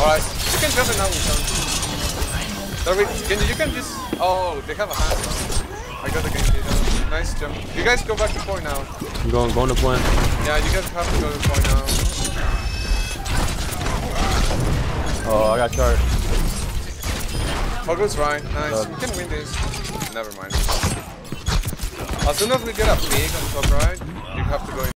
Alright, you can jump in now with some. You can just. Oh, they have a hand. I got the Genji. Nice jump. You guys go back to point now. I'm going to point. Yeah, you guys have to go to point now. Oh, I got charged. Toggle's right. Nice. We can win this. Never mind. As soon as we get a pig on top right, you have to go in.